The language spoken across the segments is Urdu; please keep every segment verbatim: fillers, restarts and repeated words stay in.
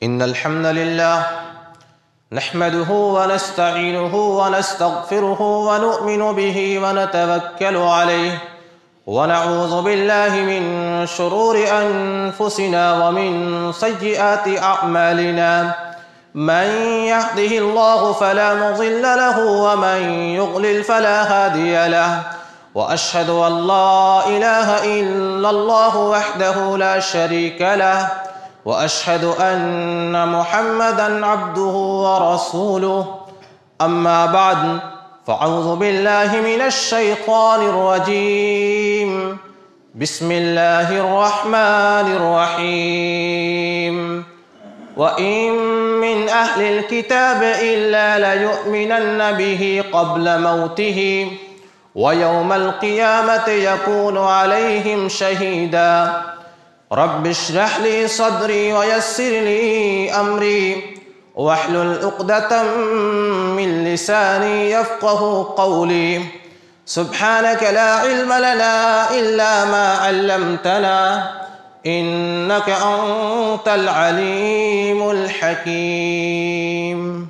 إن الحمد لله نحمده ونستعينه ونستغفره ونؤمن به ونتوكل عليه ونعوذ بالله من شرور أنفسنا ومن سيئات أعمالنا من يهده الله فلا مضل له ومن يضلل فلا هادي له وأشهد أن لا إله إلا الله وحده لا شريك له وأشهد أن محمدًا عبده ورسوله أما بعد فأعوذ بالله من الشيطان الرجيم بسم الله الرحمن الرحيم وإن من أهل الكتاب إلا ليؤمنن به قبل موته ويوم القيامة يكون عليهم شهيداً رب اشرح لي صدري ويسر لي أمري واحلل عقدة من لساني يفقه قولي سبحانك لا علم لنا إلا ما علمتنا إنك أنت العليم الحكيم.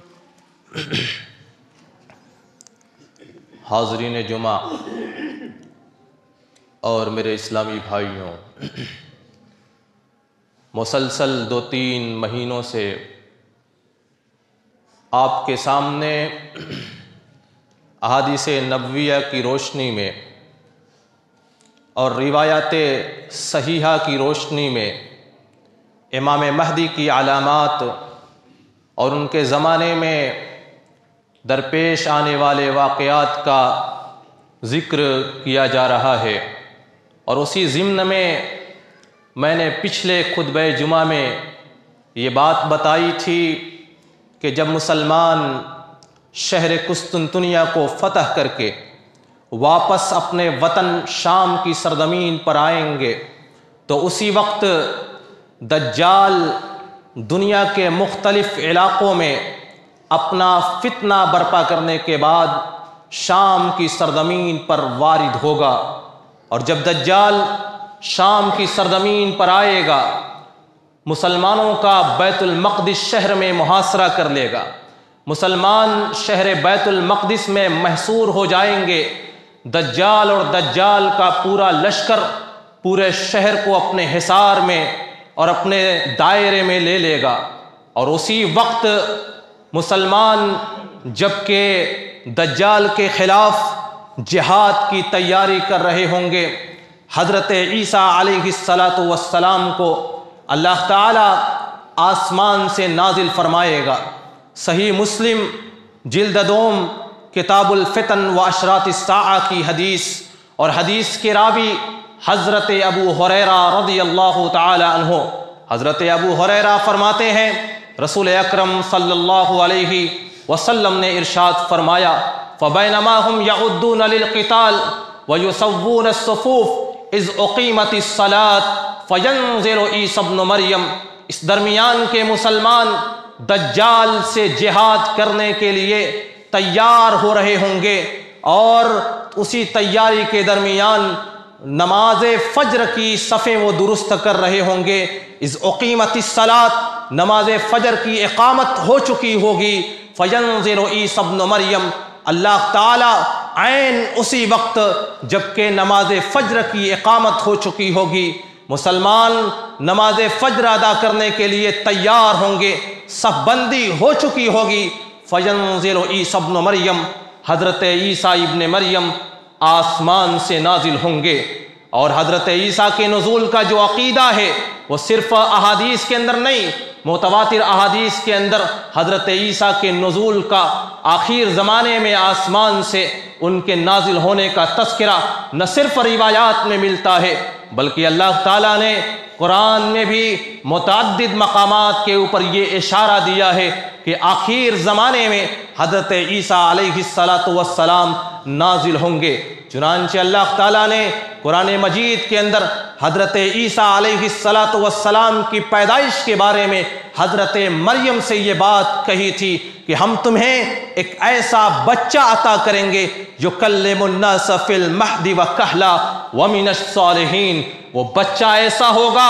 حاضرین جمعہ اور میرے اسلامی بھائیوں، مسلسل دو تین مہینوں سے آپ کے سامنے احادیث نبویہ کی روشنی میں اور روایات صحیحہ کی روشنی میں امام مہدی کی علامات اور ان کے زمانے میں درپیش آنے والے واقعات کا ذکر کیا جا رہا ہے. اور اسی ضمن میں میں نے پچھلے خطبہ جمعہ میں یہ بات بتائی تھی کہ جب مسلمان شہر قسطنطنیہ کو فتح کر کے واپس اپنے وطن شام کی سرزمین پر آئیں گے تو اسی وقت دجال دنیا کے مختلف علاقوں میں اپنا فتنہ برپا کرنے کے بعد شام کی سرزمین پر وارد ہوگا. اور جب دجال شام کی سرزمین پر آئے گا مسلمانوں کا بیت المقدس شہر میں محاصرہ کر لے گا. مسلمان شہر بیت المقدس میں محصور ہو جائیں گے. دجال اور دجال کا پورا لشکر پورے شہر کو اپنے حصار میں اور اپنے دائرے میں لے لے گا. اور اسی وقت مسلمان جبکہ دجال کے خلاف جہاد کی تیاری کر رہے ہوں گے، حضرت عیسیٰ علیہ السلام کو اللہ تعالی آسمان سے نازل فرمائے گا. صحیح مسلم جلد دوم کتاب الفتن و اشراط الساعہ کی حدیث، اور حدیث کے راوی حضرت ابو ہریرہ رضی اللہ تعالی عنہ. حضرت ابو ہریرہ فرماتے ہیں رسول اکرم صلی اللہ علیہ وسلم نے ارشاد فرمایا فبینما ہم یعدون للقتال ویسوون الصفوف اذ اقیمت الصلاۃ فینزل عیسی ابن مریم. اس درمیان کے مسلمان دجال سے جہاد کرنے کے لیے تیار ہو رہے ہوں گے، اور اسی تیاری کے درمیان نماز فجر کی صفیں وہ درست کر رہے ہوں گے. اذ اقیمت الصلاۃ، نماز فجر کی اقامت ہو چکی ہوگی. فینزل عیسی ابن مریم، اللہ تعالی عین اسی وقت جبکہ نماز فجر کی اقامت ہو چکی ہوگی، مسلمان نماز فجر ادا کرنے کے لیے تیار ہوں گے، صف بندی ہو چکی ہوگی. فینزل عیسی ابن مریم، حضرت عیسیٰ ابن مریم آسمان سے نازل ہوں گے. اور حضرت عیسیٰ کے نزول کا جو عقیدہ ہے وہ صرف احادیث کے اندر نہیں، متواتر احادیث کے اندر حضرت عیسیٰ کے نزول کا آخر زمانے میں آسمان سے ان کے نازل ہونے کا تذکرہ نہ صرف روایات میں ملتا ہے بلکہ اللہ تعالیٰ نے قرآن میں بھی متعدد مقامات کے اوپر یہ اشارہ دیا ہے کہ آخر زمانے میں حضرت عیسیٰ علیہ السلام نازل ہوں گے. چنانچہ اللہ تعالیٰ نے قرآن مجید کے اندر حضرت عیسیٰ علیہ السلام کی پیدائش کے بارے میں حضرت مریم سے یہ بات کہی تھی کہ ہم تمہیں ایک ایسا بچہ عطا کریں گے جو کلم الناس فی المہد و کہلا ومن الصالحین. وہ بچہ ایسا ہوگا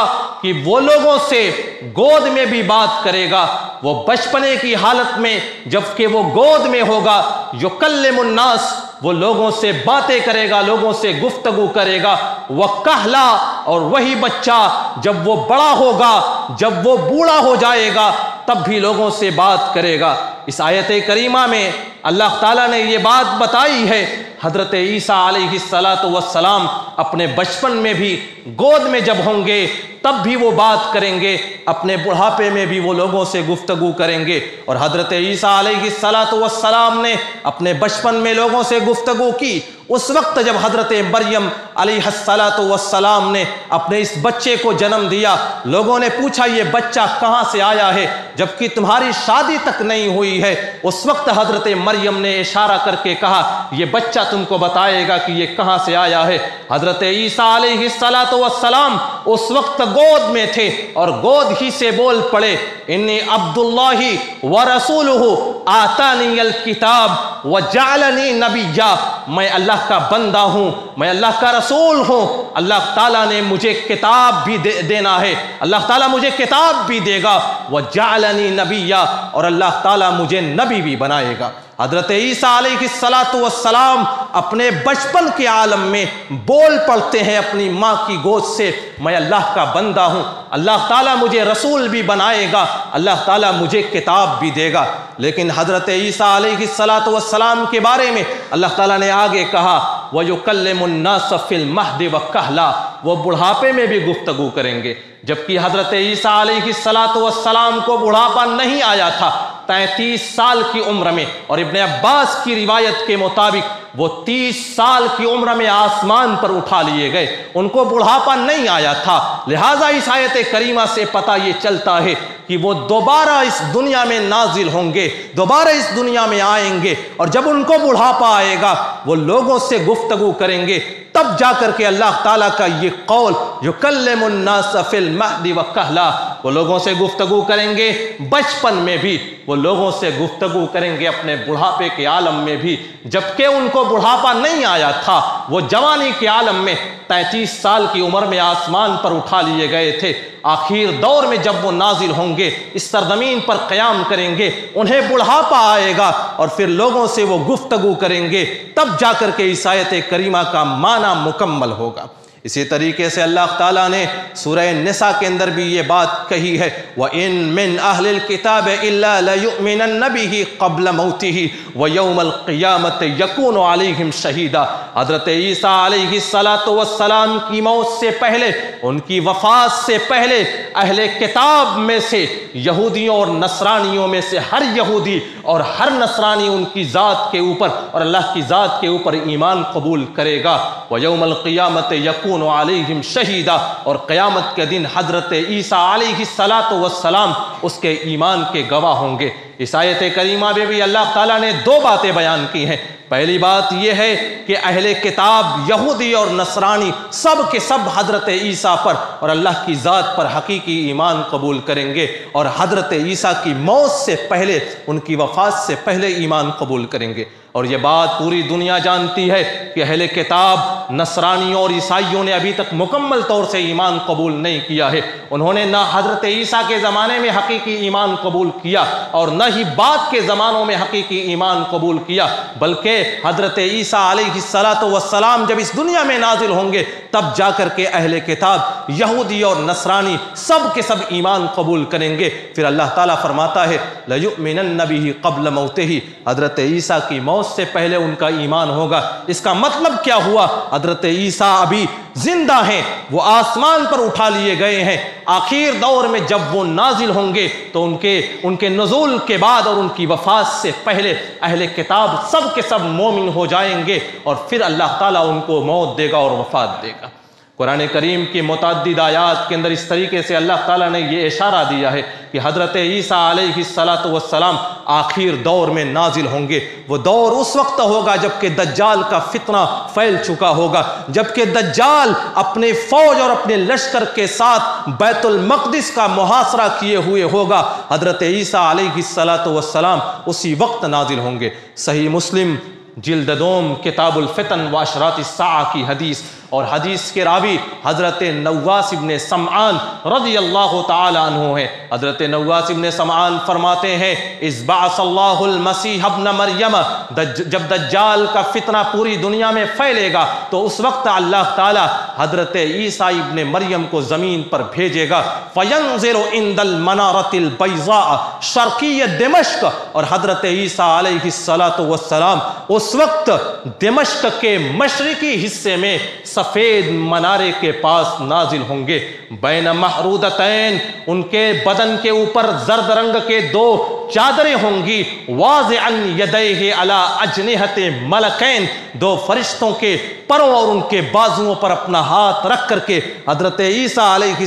کہ وہ لوگوں سے گود میں بھی بات کرے گا، وہ بچپنے کی حالت میں جبکہ وہ گود میں ہوگا، یکلم الناس، وہ لوگوں سے باتیں کرے گا، لوگوں سے گفتگو کرے گا، وکہلا، اور وہی بچہ جب وہ بڑا ہوگا، جب وہ بوڑھا ہو جائے گا تب بھی لوگوں سے بات کرے گا۔ اس آیت کریمہ میں اللہ تعالیٰ نے یہ بات بتائی ہے، حضرت عیسیٰ علیہ الصلاۃ والسلام اپنے بچپن میں بھی گود میں جب ہوں گے تب بھی وہ بات کریں گے، اپنے بڑھاپے میں بھی وہ لوگوں سے گفتگو کریں گے۔ اور حضرت عیسیٰ علیہ الصلاۃ والسلام نے اپنے بچپن میں لوگوں سے گفتگو کی، اس وقت جب حضرت مریم علیہ الصلاۃ والسلام نے اپنے اس بچے کو جنم دیا، لوگوں نے پوچھا یہ بچہ کہاں سے آیا ہے جبکہ تمہاری شادی تک نہیں ہوئی ہے؟ اس وقت حضرت مریم نے اشارہ کر کے کہا یہ بچہ تم کو بتائے گا کہ یہ کہاں سے آیا ہے۔ حضرت عیسیٰ علیہ الصلاۃ والسلام اس وقت گود میں تھے اور گود ہی سے بول پڑے، انی عبد اللہ ورسولہ آتانی الکتاب وجعلنی نبیا، میں اللہ کا بندہ ہوں، میں اللہ کا رسول ہوں، اللہ تعالیٰ نے مجھے کتاب بھی دے دینا ہے، اللہ تعالیٰ مجھے کتاب بھی دے گا، وجعلنی نبیا، اور اللہ تعالیٰ مجھے نبی بھی بنائے گا۔ حضرت عیسیٰ علیہ الصلاۃ والسلام اپنے بچپن کے عالم میں بول پڑتے ہیں اپنی ماں کی گود سے، میں اللہ کا بندہ ہوں، اللہ تعالیٰ مجھے رسول بھی بنائے گا، اللہ تعالیٰ مجھے کتاب بھی دے گا۔ لیکن حضرت عیسیٰ علیہ الصلاۃ والسلام کے بارے میں اللہ تعالیٰ نے آگے کہا وَيُكَلِّمُ النَّاسَ فِي الْمَهْدِ وَكَهْلًا، وہ بڑھاپے میں بھی گفتگو کریں گے، جبکہ حضرت عیسیٰ علیہ الصلاۃ والسلام کو بڑھاپا نہیں آیا تھا، تینتیس سال کی عمر میں، اور ابن عباس کی روایت کے مطابق وہ تیس سال کی عمر میں آسمان پر اٹھا لیے گئے، ان کو بڑھاپا نہیں آیا تھا۔ لہٰذا اس آیت کریمہ سے پتہ یہ چلتا ہے کہ وہ دوبارہ اس دنیا میں نازل ہوں گے، دوبارہ اس دنیا میں آئیں گے، اور جب ان کو بڑھاپا آئے گا وہ لوگوں سے گفتگو کریں گے، تب جا کر کے اللہ تعالیٰ کا یہ قول یکلم الناس فی المہد وکہلا، وہ لوگوں سے گفتگو کریں گے بچپن میں بھی، وہ لوگوں سے گفتگو کریں گے اپنے بڑھاپے کے عالم میں بھی، جبکہ ان کو بڑھاپا نہیں آیا تھا، وہ جوانی کے عالم میں تینتیس سال کی عمر میں آسمان پر اٹھا لیے گئے تھے۔ آخر دور میں جب وہ نازل ہوں گے، اس سرزمین پر قیام کریں گے، انہیں بڑھاپا آئے گا اور پھر لوگوں سے وہ گفتگو کریں گے، تب جا کر کے اس آیت کریمہ کا معنی مکمل ہوگا۔ اسی طریقے سے اللہ تعالیٰ نے سورہ نساء کے اندر بھی یہ بات کہی ہے وَإِن مِّنْ أَهْلِ الْكِتَابِ إِلَّا لَيُؤْمِنَنَّ بِهِ قَبْلَ مَوْتِهِ وَيَوْمَ الْقِيَامَةِ يَكُونُ عَلَيْهِمْ شَهِيدًا۔ حضرت عیسیٰ علیہ الصلاۃ والسلام کی موت سے پہلے، ان کی وفات سے پہلے، اہل کتاب میں سے یہودیوں اور نصرانیوں میں سے ہر یہودی اور ہر نصرانی ان کی ذات کے اوپر اور اللہ کی ذات کے اوپر ایمان قبول کرے گا۔ وَيَوْمَ الْقِيَامَةِ يَكُونُ علیہم شہیدا، اور قیامت کے دن حضرت عیسیٰ علیہ الصلاۃ والسلام اس کے ایمان کے گواہ ہوں گے۔ اس آیت کریمہ میں بھی اللہ تعالیٰ نے دو باتیں بیان کی ہیں۔ پہلی بات یہ ہے کہ اہل کتاب یہودی اور نصرانی سب کے سب حضرت عیسیٰ پر اور اللہ کی ذات پر حقیقی ایمان قبول کریں گے، اور حضرت عیسیٰ کی موت سے پہلے، ان کی وفات سے پہلے ایمان قبول کریں گے۔ اور یہ بات پوری دنیا جانتی ہے کہ اہل کتاب نصرانیوں اور عیسائیوں نے ابھی تک مکمل طور سے ایمان قبول نہیں کیا ہے۔ انہوں نے نہ حضرت عیسیٰ کے زمانے میں حقیقی ایمان قبول کیا اور نہ ہی بعد کے زمانوں میں حقیقی ایمان قبول کیا، بلکہ حضرت عیسیٰ علیہ الصلاۃ والسلام جب اس دنیا میں نازل ہوں گے تب جا کر کے اہل کتاب یہودی اور نصرانی سب کے سب ایمان قبول کریں گے۔ پھر اللہ تعالیٰ فرماتا ہے لَيُؤْمِنَنَّ بِهِ قَبْلَ مَوْتِهِ، حضرت عیسیٰ کی موت سے پہلے ان کا ایمان ہوگا۔ اس کا مطلب کیا ہوا؟ حضرت عیسیٰ ابھی زندہ ہیں، وہ آسمان پر اٹھا لیے گئے ہیں، آخر دور میں جب وہ نازل ہوں گے تو ان کے ان کے نزول کے بعد اور ان کی وفات سے پہلے اہل کتاب سب کے سب مومن ہو جائیں گے، اور پھر اللہ تعالیٰ ان کو موت دے گا اور وفات دے گا۔ قرآن کریم کی متعدد آیات کے اندر اس طریقے سے اللہ تعالیٰ نے یہ اشارہ دیا ہے کہ حضرت عیسیٰ علیہ الصلاۃ والسلام آخر دور میں نازل ہوں گے۔ وہ دور اس وقت ہوگا جب کہ دجال کا فتنہ پھیل چکا ہوگا، جب کہ دجال اپنے فوج اور اپنے لشکر کے ساتھ بیت المقدس کا محاصرہ کیے ہوئے ہوگا۔ حضرت عیسیٰ علیہ الصلاۃ والسلام اسی وقت نازل ہوں گے۔ صحیح مسلم جلد دوم کتاب الفتن و اشراط الساعہ کی حدیث، اور حدیث کے راوی حضرت نواس ابن سمعان رضی اللہ تعالی عنہ ہیں۔ حضرت نواس ابن سمعان فرماتے ہیں اذ بعث اللہ المسیح ابن مریم، جب دجال کا فتنہ پوری دنیا میں پھیلے گا تو اس وقت اللہ تعالی حضرت عیسیٰ ابن مریم کو زمین پر بھیجے گا، فینظر عند المنارۃ البیضاء شرقی دمشق، اور حضرت عیسیٰ علیہ السلام اس وقت دمشق کے مشرقی حصے میں سفید منارے کے پاس نازل ہوں گے، بین محرودتین، ان کے بدن کے اوپر زرد رنگ کے دو چادریں ہوں گی، واضعا یدیہ علی اجنحۃ ملکین، دو فرشتوں کے پروں اور ان کے بازوؤں پر اپنا ہاتھ رکھ کر کے حضرت عیسیٰ علیہ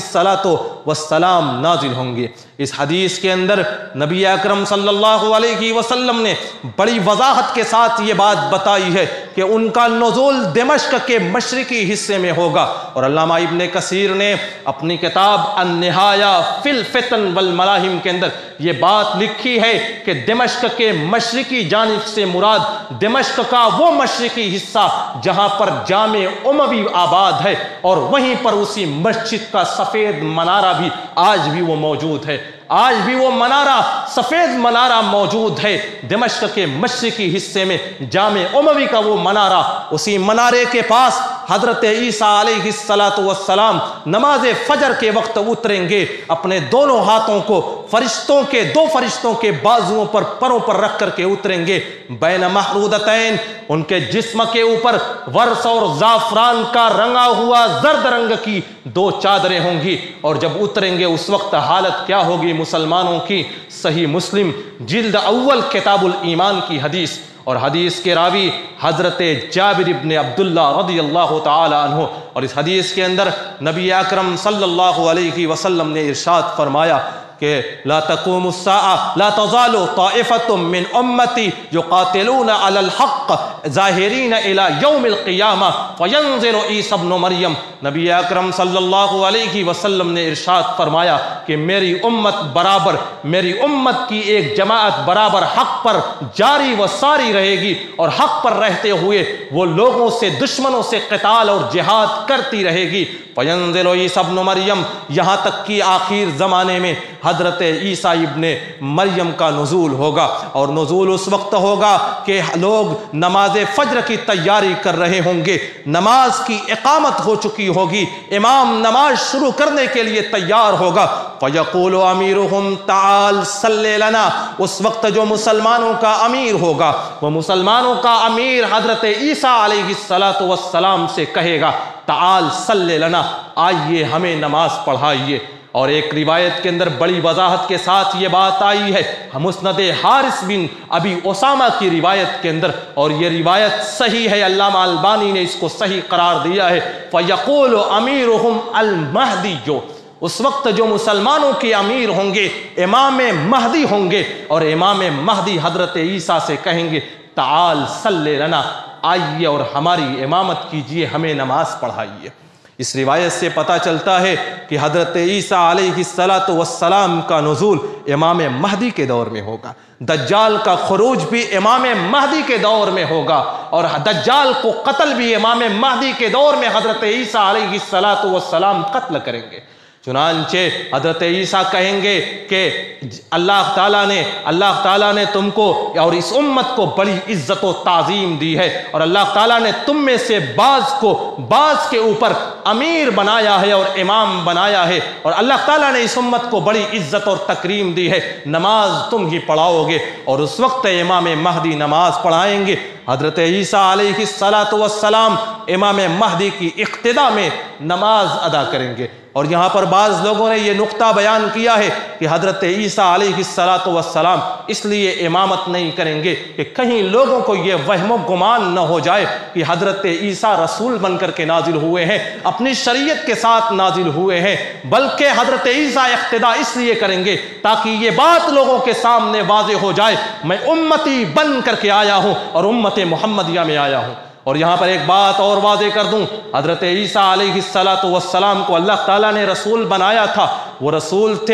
السلام نازل ہوں گے۔ اس حدیث کے اندر نبی اکرم صلی اللہ علیہ وسلم نے بڑی وضاحت کے ساتھ یہ بات بتائی ہے کہ ان کا نزول دمشق کے مشرقی حصے میں ہوگا، اور علامہ ابن کثیر نے اپنی کتاب النہایہ فی الفتن والملاحم کے اندر یہ بات لکھی ہے کہ دمشق کے مشرقی جانب سے مراد دمشق کا وہ مشرقی حصہ جہاں پر جامع اموی آباد ہے، اور وہیں پر اسی مسجد کا سفید منارہ بھی آج بھی وہ موجود ہے، آج بھی وہ منارہ سفید منارہ موجود ہے دمشق کے مشرقی حصے میں، جامع اموی کا وہ منارہ، اسی منارے کے پاس حضرت عیسیٰ علیہ السلام نماز فجر کے وقت اتریں گے، اپنے دونوں ہاتھوں کو فرشتوں کے دو فرشتوں کے بازوؤں پر پروں پر رکھ کر کے اتریں گے، بین محرودتین، ان کے جسم کے اوپر ورس اور زعفران کا رنگا ہوا زرد رنگ کی دو چادریں ہوں گی، اور جب اتریں گے اس وقت حالت کیا ہوگی مسلمانوں کی؟ صحیح مسلم جلد اول کتاب الایمان کی حدیث، اور حدیث کے راوی حضرت جابر ابن عبداللہ رضی اللہ تعالی عنہ، اور اس حدیث کے اندر نبی اکرم صلی اللہ علیہ وسلم نے ارشاد فرمایا کہ لا تقوم الساعة لا تزال طائفة من امتی یقاتلون علی الحق ظاہرین الى یوم القیامہ فینظر عیسی ابن مریم۔ نبی اکرم صلی اللہ علیہ وسلم نے ارشاد فرمایا کہ میری امت برابر میری امت کی ایک جماعت برابر حق پر جاری و ساری رہے گی، اور حق پر رہتے ہوئے وہ لوگوں سے دشمنوں سے قتال اور جہاد کرتی رہے گی، فینظر عیسی ابن مریم، یہاں تک کہ آخر زمانے میں حضرت عیسیٰ ابن مریم کا نزول ہوگا، اور نزول اس وقت ہوگا کہ لوگ نماز فجر کی تیاری کر رہے ہوں گے، نماز کی اقامت ہو چکی ہوگی، امام نماز شروع کرنے کے لیے تیار ہوگا، فیقول امیرہم تعال صلی لنا، اس وقت جو مسلمانوں کا امیر ہوگا وہ مسلمانوں کا امیر حضرت عیسیٰ علیہ السلام سے کہے گا تعال صلی لنا، آئیے ہمیں نماز پڑھائیے۔ اور ایک روایت کے اندر بڑی وضاحت کے ساتھ یہ بات آئی ہے مسند حارث بن ابی اسامہ کی روایت کے اندر، اور یہ روایت صحیح ہے، علامہ البانی نے اس کو صحیح قرار دیا ہے، فیقول امیرہم المہدی، جو اس وقت جو مسلمانوں کے امیر ہوں گے امام مہدی ہوں گے، اور امام مہدی حضرت عیسیٰ سے کہیں گے تعال صلی لنا، آئیے اور ہماری امامت کیجئے، ہمیں نماز پڑھائیے۔ اس روایت سے پتہ چلتا ہے کہ حضرت عیسیٰ علیہ السلام کا نزول امام مہدی کے دور میں ہوگا، دجال کا خروج بھی امام مہدی کے دور میں ہوگا، اور دجال کو قتل بھی امام مہدی کے دور میں حضرت عیسیٰ علیہ السلام قتل کریں گے۔ چنانچہ حضرت عیسیٰ کہیں گے کہ اللہ تعالیٰ نے اللہ تعالیٰ نے تم کو اور اس امت کو بڑی عزت و تعظیم دی ہے، اور اللہ تعالیٰ نے تم میں سے بعض کو بعض کے اوپر امیر بنایا ہے اور امام بنایا ہے، اور اللہ تعالیٰ نے اس امت کو بڑی عزت اور تکریم دی ہے، نماز تم ہی پڑھاؤ گے۔ اور اس وقت امام مہدی نماز پڑھائیں گے، حضرت عیسیٰ علیہ السلام امام مہدی کی اقتداء میں نماز ادا کریں گے۔ اور یہاں پر بعض لوگوں نے یہ نقطہ بیان کیا ہے کہ حضرت عیسیٰ علیہ السلام اس لیے امامت نہیں کریں گے کہ کہیں لوگوں کو یہ وہم و گمان نہ ہو جائے کہ حضرت عیسیٰ رسول بن کر کے نازل ہوئے ہیں، اپنی شریعت کے ساتھ نازل ہوئے ہیں، بلکہ حضرت عیسیٰ اقتداء اس لیے کریں گے تاکہ یہ بات لوگوں کے سامنے واضح ہو جائے میں امتی بن کر کے آیا ہوں اور امت محمدیہ میں آیا ہوں۔ اور یہاں پر ایک بات اور واضح کر دوں، حضرت عیسیٰ علیہ السلام کو اللہ تعالیٰ نے رسول بنایا تھا، وہ رسول تھے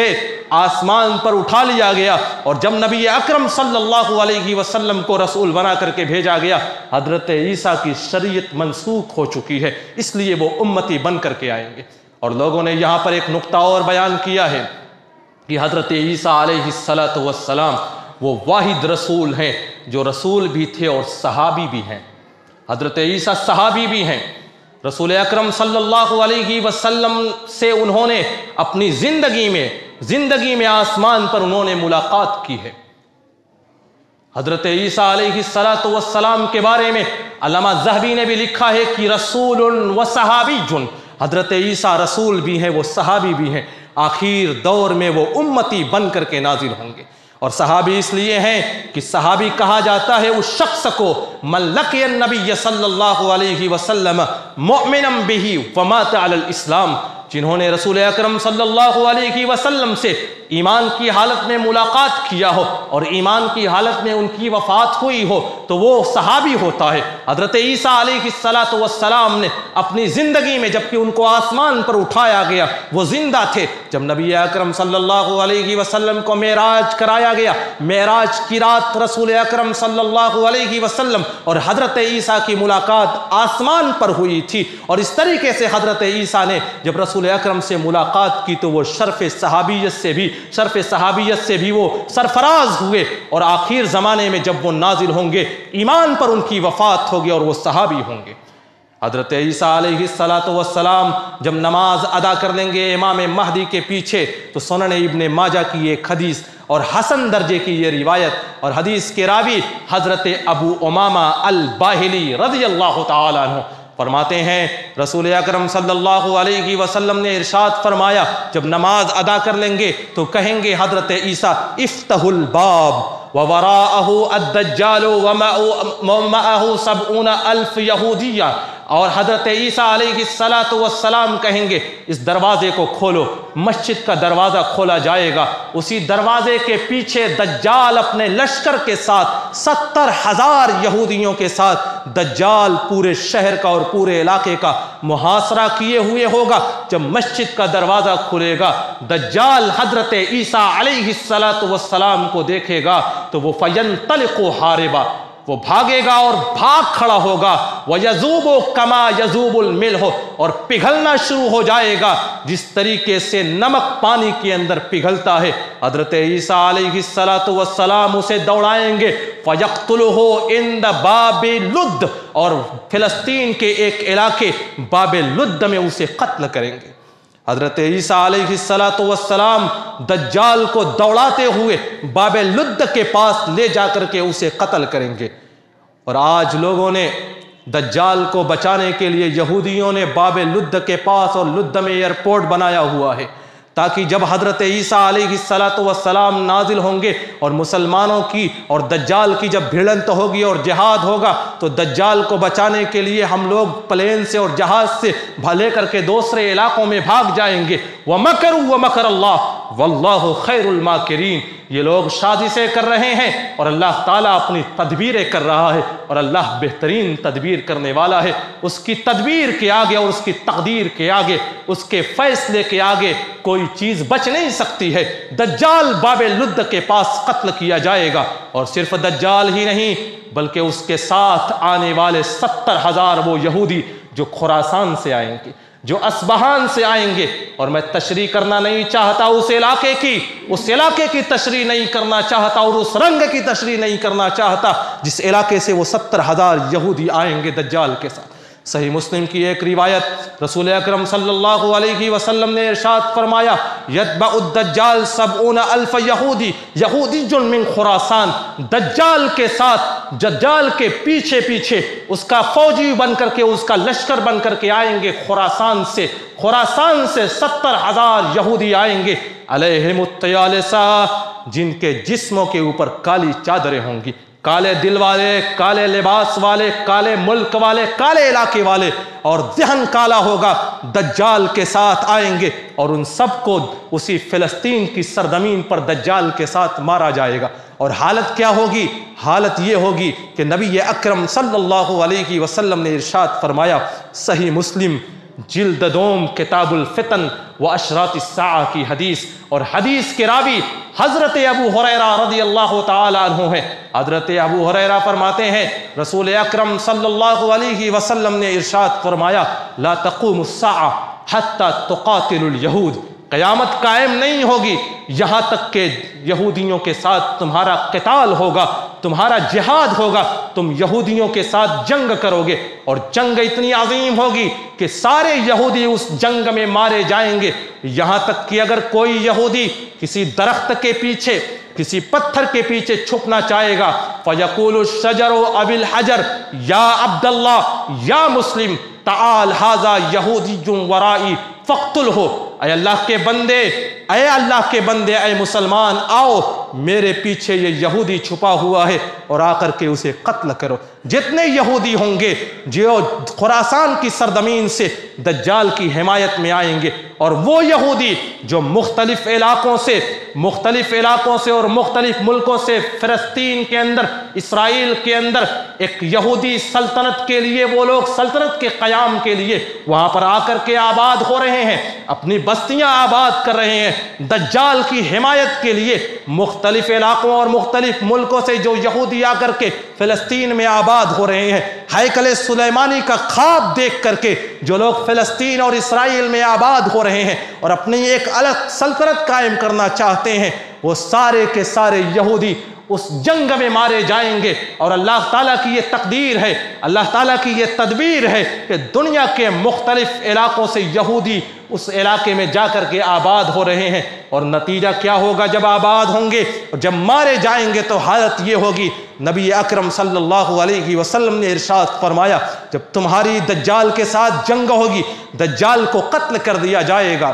آسمان پر اٹھا لیا گیا، اور جب نبی اکرم صلی اللہ علیہ وسلم کو رسول بنا کر کے بھیجا گیا، حضرت عیسیٰ کی شریعت منسوخ ہو چکی ہے، اس لیے وہ امتی بن کر کے آئیں گے۔ اور لوگوں نے یہاں پر ایک نقطہ اور بیان کیا ہے کہ حضرت عیسیٰ علیہ السلام وہ واحد رسول ہیں جو رسول بھی تھے اور صحابی بھی ہیں۔ حضرت عیسیٰ صحابی بھی ہیں، رسول اکرم صلی اللہ علیہ وسلم سے انہوں نے اپنی زندگی میں زندگی میں آسمان پر انہوں نے ملاقات کی ہے۔ حضرت عیسیٰ علیہ السلام کے بارے میں علامہ ذہبی نے بھی لکھا ہے کہ رسول و صحابی جن، حضرت عیسیٰ رسول بھی ہیں، وہ صحابی بھی ہیں، آخر دور میں وہ امتی بن کر کے نازل ہوں گے۔ اور صحابی اس لیے ہیں کہ صحابی کہا جاتا ہے اس شخص کو من لقی النبی صلی اللہ علیہ وسلم مؤمنا بہ ومات علی الاسلام، جنہوں نے رسول اکرم صلی اللہ علیہ وسلم سے ایمان کی حالت میں ملاقات کیا ہو اور ایمان کی حالت میں ان کی وفات ہوئی ہو تو وہ صحابی ہوتا ہے۔ حضرت عیسیٰ علیہ السلام نے اپنی زندگی میں جبکہ ان کو آسمان پر اٹھایا گیا وہ زندہ تھے، جب نبی اکرم صلی اللہ علیہ وسلم کو معراج کرایا گیا، معراج کی رات رسول اکرم صلی اللہ علیہ وسلم اور حضرت عیسیٰ کی ملاقات آسمان پر ہوئی تھی، اور اس طریقے سے حضرت عیسیٰ نے جب رسول اکرم سے ملاقات کی تو وہ شرف صحابیت سے بھی شرف صحابیت سے بھی وہ سرفراز ہوئے، اور آخر زمانے میں جب وہ نازل ہوں گے ایمان پر ان کی وفات ہوگی اور وہ صحابی ہوں گے۔ حضرت عیسیٰ علیہ السلام جب نماز ادا کر لیں گے امام مہدی کے پیچھے تو سنن ابن ماجہ کی ایک حدیث اور حسن درجے کی یہ روایت، اور حدیث کے راوی حضرت ابو امامہ الباہلی رضی اللہ تعالی عنہ فرماتے ہیں رسول اکرم صلی اللہ علیہ وسلم نے ارشاد فرمایا جب نماز ادا کر لیں گے تو کہیں گے حضرت عیسیٰ افتح الباب ووراءہ الدجال ومعہ سبعون الف یہودیہ، اور حضرت عیسیٰ علیہ السلام کہیں گے اس دروازے کو کھولو، مسجد کا دروازہ کھولا جائے گا، اسی دروازے کے پیچھے دجال اپنے لشکر کے ساتھ ستر ہزار یہودیوں کے ساتھ دجال پورے شہر کا اور پورے علاقے کا محاصرہ کیے ہوئے ہوگا۔ جب مسجد کا دروازہ کھلے گا دجال حضرت عیسیٰ علیہ السلام کو دیکھے گا تو وہ فینطلق حاربا، وہ بھاگے گا اور بھاگ کھڑا ہوگا، وَيَذُوبُ كَمَا يَذُوبُ الْمِلْحُ، اور پگھلنا شروع ہو جائے گا جس طریقے سے نمک پانی کے اندر پگھلتا ہے۔ حضرت عیسیٰ علیہ السلام اسے دوڑائیں گے، فَيَقْتُلُهُ عِنْدَ بَابِ لُدْ، اور فلسطین کے ایک علاقے باب لد میں اسے قتل کریں گے۔ حضرت عیسیٰ علیہ السلام دجال کو دوڑاتے ہوئے باب لد کے پاس لے جا کر کے اسے قتل کریں گے۔ اور آج لوگوں نے دجال کو بچانے کے لیے یہودیوں نے باب لد کے پاس اور لد میں ایئرپورٹ بنایا ہوا ہے تاکہ جب حضرت عیسیٰ علیہ السلام نازل ہوں گے اور مسلمانوں کی اور دجال کی جب بھیڑنت ہوگی اور جہاد ہوگا تو دجال کو بچانے کے لیے ہم لوگ پلین سے اور جہاز سے لے کر کے دوسرے علاقوں میں بھاگ جائیں گے۔ وَمَكَرُوا وَمَكَرَ اللَّهُ وَاللَّهُ خَيْرُ الْمَاكِرِينَ، یہ لوگ سازشیں کر رہے ہیں اور اللہ تعالیٰ اپنی تدبیریں کر رہا ہے، اور اللہ بہترین تدبیر کرنے والا ہے۔ اس کی تدبیر کے آگے اور اس کی تقدیر کے آگے، اس کے فیصلے کے آگے کوئی چیز بچ نہیں سکتی ہے۔ دجال باب لد کے پاس قتل کیا جائے گا، اور صرف دجال ہی نہیں بلکہ اس کے ساتھ آنے والے ستر ہزار وہ یہودی جو خراسان سے آئیں گے، جو اصبہان سے آئیں گے، اور میں تشریح کرنا نہیں چاہتا اس علاقے کی اس علاقے کی تشریح نہیں کرنا چاہتا اور اس رنگ کی تشریح نہیں کرنا چاہتا جس علاقے سے وہ ستر ہزار یہودی آئیں گے دجال کے ساتھ۔ صحیح مسلم کی ایک روایت رسول اکرم صلی اللہ علیہ وسلم نے ارشاد فرمایا یتبع الدجال سبعون الف یہودی یہودی جن من خراسان، دجال کے ساتھ دجال کے پیچھے پیچھے اس کا فوجی بن کر کے اس کا لشکر بن کر کے آئیں گے خراسان سے خراسان سے ستر ہزار یہودی آئیں گے، علیہم الطیالسہ، جن کے جسموں کے اوپر کالی چادریں ہوں گی، کالے دل والے، کالے لباس والے، کالے ملک والے، کالے علاقے والے، اور ذہن کالا ہوگا، دجال کے ساتھ آئیں گے، اور ان سب کو اسی فلسطین کی سرزمین پر دجال کے ساتھ مارا جائے گا۔ اور حالت کیا ہوگی؟ حالت یہ ہوگی کہ نبی اکرم صلی اللہ علیہ وسلم نے ارشاد فرمایا، صحیح مسلم جلد دوم کتاب الفتن و اشراط الساعہ کی حدیث، اور حدیث کے راوی حضرت ابو ہریرہ رضی اللہ تعالی عنہ ہے۔ حضرت ابو ہریرہ فرماتے ہیں رسول اکرم صلی اللہ علیہ وسلم نے ارشاد فرمایا لا تقوم الساعہ حتی تقاتل الیہود، قیامت قائم نہیں ہوگی یہاں تک کہ یہودیوں کے ساتھ تمہارا قتال ہوگا، تمہارا جہاد ہوگا، تم یہودیوں کے ساتھ جنگ کرو گے، اور جنگ اتنی عظیم ہوگی کہ سارے یہودی اس جنگ میں مارے جائیں گے، یہاں تک کہ اگر کوئی یہودی کسی درخت کے پیچھے، کسی پتھر کے پیچھے چھپنا چاہے گا فَيَقُولُ الشَّجَرُ أَبِ الْحَجَرِ یا عبد اللہ یا مسلم تعال ھذا یہودی ورائی فاقتلہ، اے اللہ کے بندے، اے اللہ کے بندے، اے مسلمان آؤ، میرے پیچھے یہ یہودی چھپا ہوا ہے اور آ کر کے اسے قتل کرو۔ جتنے یہودی ہوں گے جو خراسان کی سرزمین سے دجال کی حمایت میں آئیں گے، اور وہ یہودی جو مختلف علاقوں سے مختلف علاقوں سے اور مختلف ملکوں سے فلسطین کے اندر، اسرائیل کے اندر ایک یہودی سلطنت کے لیے، وہ لوگ سلطنت کے قیام کے لیے وہاں پر آ کر کے آباد ہو رہے ہیں، اپنی بستیاں آباد کر رہے ہیں دجال کی حمایت کے لیے، مختلف علاقوں اور مختلف ملکوں سے جو یہودی آ کر کے فلسطین میں آباد ہو رہے ہیں، ہیکل سلیمانی کا خواب دیکھ کر کے جو لوگ فلسطین اور اسرائیل میں آباد ہو رہے ہیں اور اپنی ایک الگ سلطنت قائم کرنا چاہتے ہیں، وہ سارے کے سارے یہودی اس جنگ میں مارے جائیں گے۔ اور اللہ تعالیٰ کی یہ تقدیر ہے، اللہ تعالیٰ کی یہ تدبیر ہے کہ دنیا کے مختلف علاقوں سے یہودی اس علاقے میں جا کر کے آباد ہو رہے ہیں، اور نتیجہ کیا ہوگا جب آباد ہوں گے اور جب مارے جائیں گے تو حالت یہ ہوگی، نبی اکرم صلی اللہ علیہ وسلم نے ارشاد فرمایا جب تمہاری دجال کے ساتھ جنگ ہوگی، دجال کو قتل کر دیا جائے گا،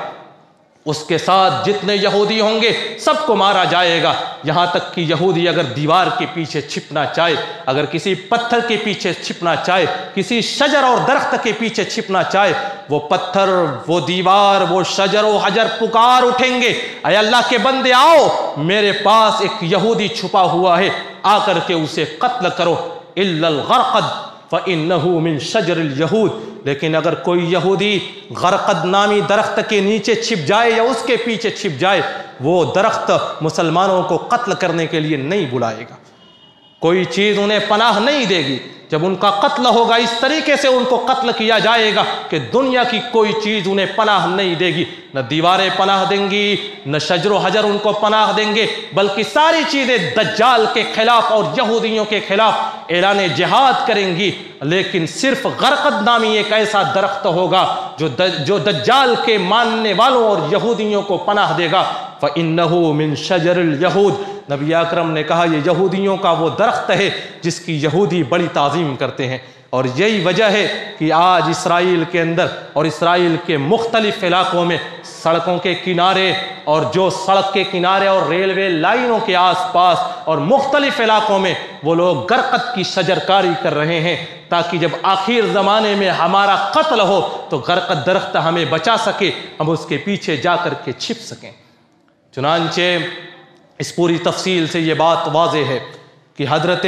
اس کے ساتھ جتنے یہودی ہوں گے سب کو مارا جائے گا، یہاں تک کہ یہودی اگر دیوار کے پیچھے چھپنا چاہے، اگر کسی پتھر کے پیچھے چھپنا چاہے، کسی شجر اور درخت کے پیچھے چھپنا چاہے، وہ پتھر، وہ دیوار، وہ شجر و حجر پکار اٹھیں گے اے اللہ کے بندے آؤ، میرے پاس ایک یہودی چھپا ہوا ہے، آ کر کے اسے قتل کرو، الا الغرقد فإنه من شجر اليہود، لیکن اگر کوئی یہودی غرقد نامی درخت کے نیچے چھپ جائے یا اس کے پیچھے چھپ جائے، وہ درخت مسلمانوں کو قتل کرنے کے لیے نہیں بلائے گا، کوئی چیز انہیں پناہ نہیں دے گی، جب ان کا قتل ہوگا اس طریقے سے ان کو قتل کیا جائے گا کہ دنیا کی کوئی چیز انہیں پناہ نہیں دے گی، نہ دیواریں پناہ دیں گی، نہ شجر و حجر ان کو پناہ دیں گے، بلکہ ساری چیزیں دجال کے خلاف اور یہودیوں کے خلاف اعلان جہاد کریں گی، لیکن صرف غرقد نامی ایک ایسا درخت ہوگا جو جو دجال کے ماننے والوں اور یہودیوں کو پناہ دے گا، فَإِنَّهُ مِن شَجَرِ الْيَهُودِ، نبی اکرم نے کہا یہ یہودیوں کا وہ درخت ہے جس کی یہودی بڑی تعظیم کرتے ہیں، اور یہی وجہ ہے کہ آج اسرائیل کے اندر اور اسرائیل کے مختلف علاقوں میں سڑکوں کے کنارے اور جو سڑک کے کنارے اور ریلوے لائنوں کے آس پاس اور مختلف علاقوں میں وہ لوگ غرقد کی شجرکاری کر رہے ہیں، تاکہ جب آخر زمانے میں ہمارا قتل ہو تو غرقد درخت ہمیں بچا سکے، ہم اس کے پیچھے جا کر کے چھپ سکیں۔ چنانچہ اس پوری تفصیل سے یہ بات واضح ہے کہ حضرت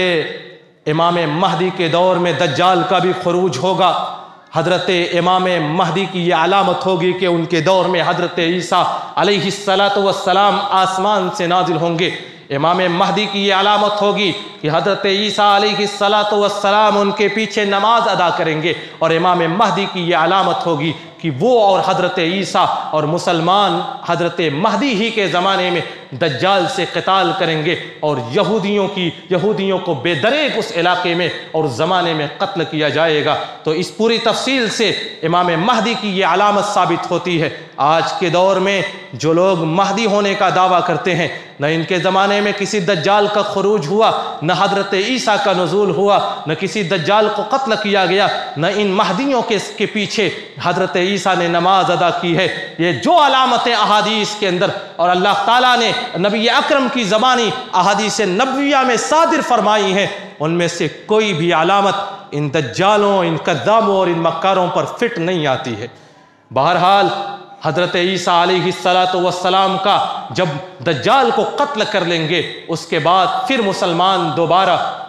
امام مہدی کے دور میں دجال کا بھی خروج ہوگا، حضرت امام مہدی کی یہ علامت ہوگی کہ ان کے دور میں حضرت عیسیٰ علیہ السلام آسمان سے نازل ہوں گے، امام مہدی کی یہ علامت ہوگی کہ حضرت عیسیٰ علیہ السلام ان کے پیچھے نماز ادا کریں گے، اور امام مہدی کی یہ علامت ہوگی کہ وہ اور حضرت عیسیٰ اور مسلمان حضرت مہدی ہی کے زمانے میں دجال سے قتال کریں گے، اور یہودیوں کی یہودیوں کو بے دریغ اس علاقے میں اور اس زمانے میں قتل کیا جائے گا۔ تو اس پوری تفصیل سے امام مہدی کی یہ علامت ثابت ہوتی ہے۔ آج کے دور میں جو لوگ مہدی ہونے کا دعویٰ کرتے ہیں، نہ ان کے زمانے میں کسی دجال کا خروج ہوا، نہ حضرت عیسیٰ کا نزول ہوا، نہ کسی دجال کو قتل کیا گیا، نہ ان مہدیوں کے کے پیچھے حضرت عیسیٰ نے نماز ادا کی ہے، یہ جو علامتیں احادیث کے اندر اور اللہ تعالیٰ نے نبی اکرم کی زبانی احادیث نبویہ میں صادر فرمائی ہیں، ان میں سے کوئی بھی علامت ان دجالوں، ان کذابوں اور ان مکاروں پر فٹ نہیں آتی ہے۔ بہرحال حضرت عیسیٰ علیہ السلام کا جب دجال کو قتل کر لیں گے، اس کے بعد پھر مسلمان دوبارہ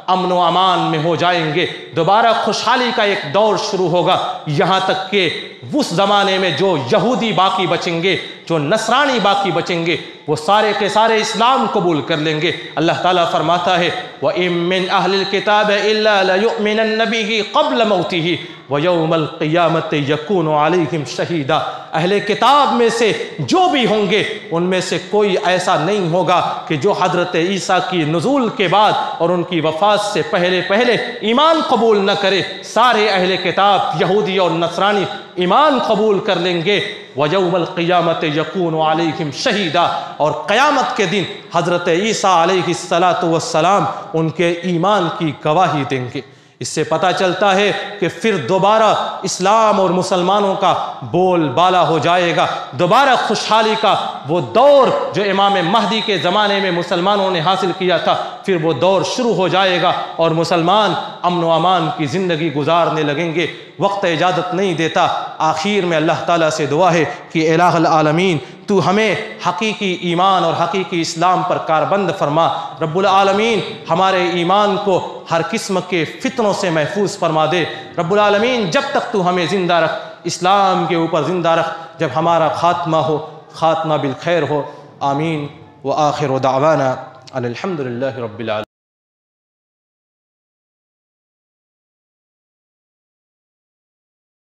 امن و امان میں ہو جائیں گے، دوبارہ خوشحالی کا ایک دور شروع ہوگا، یہاں تک کہ اس زمانے میں جو یہودی باقی بچیں گے، جو نصرانی باقی بچیں گے، وہ سارے کے سارے اسلام قبول کر لیں گے۔ اللہ تعالیٰ فرماتا ہے وَإِن مِّنْ أَهْلِ الْكِتَابِ إِلَّا لَيُؤْمِنَنَّ بِهِ قَبْلَ مَوْتِهِ وَيَوْمَ الْقِيَامَةِ يَكُونُ عَلَيْهِمْ شَهِيدًا۔ اہل کتاب میں سے جو بھی ہوں گے ان میں سے کوئی ایسا نہیں ہوگا کہ جو حضرت عیسیٰ کی نزول کے بعد اور ان کی وفات سے پہلے پہلے ایمان قبول نہ کرے۔ سارے اہل کتاب یہودی اور نصرانی ایمان قبول کر لیں گے۔ وَيَوْمَ الْقِيَامَةِ يَكُونُ عَلَيْهِمْ شَهِيدًا، اور قیامت کے دن حضرت عیسیٰ علیہ السلام ان کے ایمان کی گواہی دیں گے۔ اس سے پتہ چلتا ہے کہ پھر دوبارہ اسلام اور مسلمانوں کا بول بالا ہو جائے گا، دوبارہ خوشحالی کا وہ دور جو امام مہدی کے زمانے میں مسلمانوں نے حاصل کیا تھا، پھر وہ دور شروع ہو جائے گا اور مسلمان امن و امان کی زندگی گزارنے لگیں گے۔ وقت اجازت نہیں دیتا، آخر میں اللہ تعالیٰ سے دعا ہے کہ الہ العالمین تو ہمیں حقیقی ایمان اور حقیقی اسلام پر کاربند فرما۔ رب العالمین ہمارے ایمان کو ہر قسم کے فتنوں سے محفوظ فرما دے۔ رب العالمین جب تک تو ہمیں زندہ رکھ، اسلام کے اوپر زندہ رکھ، جب ہمارا خاتمہ ہو خاتمہ بالخیر ہو۔ آمین۔ وآخر دعوانا الحمدللہ رب العالمین۔